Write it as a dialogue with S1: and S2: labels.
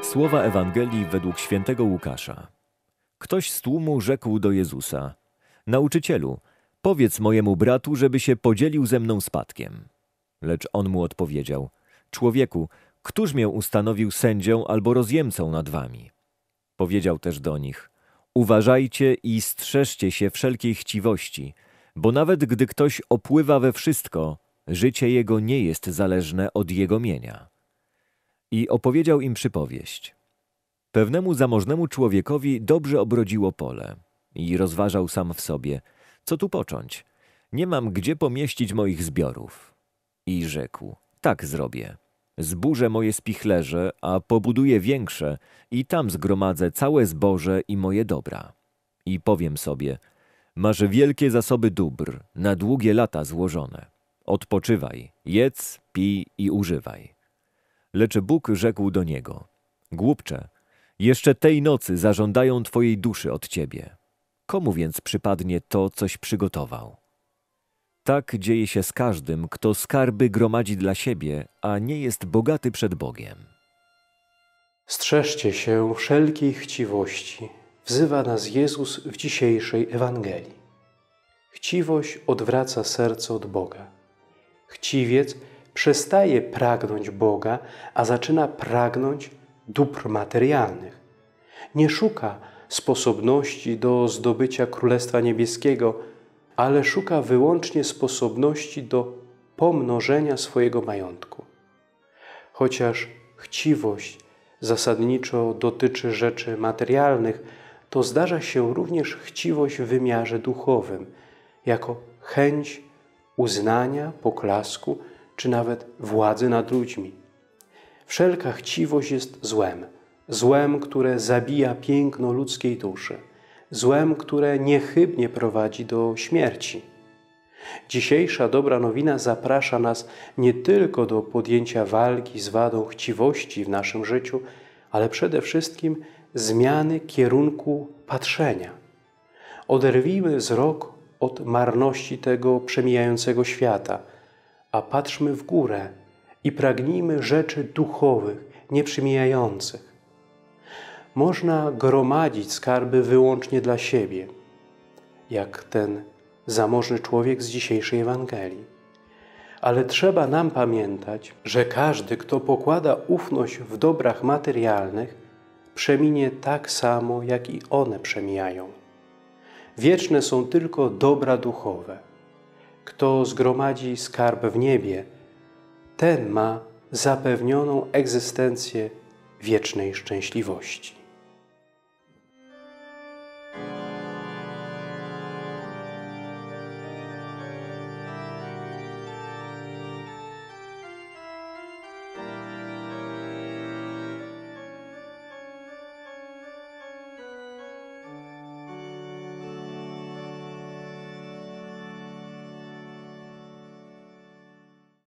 S1: Słowa Ewangelii według świętego Łukasza. Ktoś z tłumu rzekł do Jezusa: Nauczycielu, powiedz mojemu bratu, żeby się podzielił ze mną spadkiem. Lecz on mu odpowiedział: Człowieku, któż mię ustanowił sędzią albo rozjemcą nad wami? Powiedział też do nich: Uważajcie i strzeżcie się wszelkiej chciwości, bo nawet gdy ktoś opływa we wszystko, życie jego nie jest zależne od jego mienia. I opowiedział im przypowieść. Pewnemu zamożnemu człowiekowi dobrze obrodziło pole i rozważał sam w sobie, co tu począć? Nie mam gdzie pomieścić moich zbiorów. I rzekł: tak zrobię. Zburzę moje spichlerze, a pobuduję większe i tam zgromadzę całe zboże i moje dobra. I powiem sobie: masz wielkie zasoby dóbr, na długie lata złożone. Odpoczywaj, jedz, pij i używaj. Lecz Bóg rzekł do niego: głupcze, jeszcze tej nocy zażądają twojej duszy od ciebie. Komu więc przypadnie to, coś przygotował? Tak dzieje się z każdym, kto skarby gromadzi dla siebie, a nie jest bogaty przed Bogiem.
S2: Strzeżcie się wszelkiej chciwości, wzywa nas Jezus w dzisiejszej Ewangelii. Chciwość odwraca serce od Boga. Chciwiec przestaje pragnąć Boga, a zaczyna pragnąć dóbr materialnych. Nie szuka sposobności do zdobycia Królestwa Niebieskiego, ale szuka wyłącznie sposobności do pomnożenia swojego majątku. Chociaż chciwość zasadniczo dotyczy rzeczy materialnych, to zdarza się również chciwość w wymiarze duchowym, jako chęć uznania, poklasku, czy nawet władzy nad ludźmi. Wszelka chciwość jest złem. Złem, które zabija piękno ludzkiej duszy. Złem, które niechybnie prowadzi do śmierci. Dzisiejsza dobra nowina zaprasza nas nie tylko do podjęcia walki z wadą chciwości w naszym życiu, ale przede wszystkim zmiany kierunku patrzenia. Oderwijmy wzrok od marności tego przemijającego świata, a patrzmy w górę i pragnijmy rzeczy duchowych, nieprzemijających. Można gromadzić skarby wyłącznie dla siebie, jak ten zamożny człowiek z dzisiejszej Ewangelii. Ale trzeba nam pamiętać, że każdy, kto pokłada ufność w dobrach materialnych, przeminie tak samo, jak i one przemijają. Wieczne są tylko dobra duchowe. Kto zgromadzi skarb w niebie, ten ma zapewnioną egzystencję wiecznej szczęśliwości.